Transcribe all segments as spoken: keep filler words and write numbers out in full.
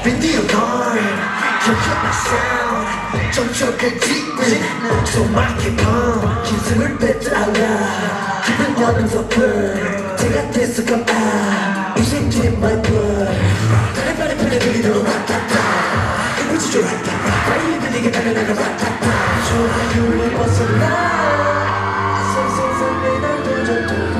드디어 널 기억나 sound 촉촉한 짙은 소막히 펑 기승을 빼앗아 깊은 여름 섭을 제가 됐어 come out 이젠 my blood 다른 발에 풀려 들이도록 와타타 이물질 줄 와타타 빨리 들리게 달려나가 와타타 조각을 벗어나 세상에 날 던져도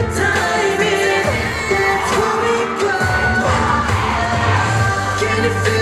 Can you feel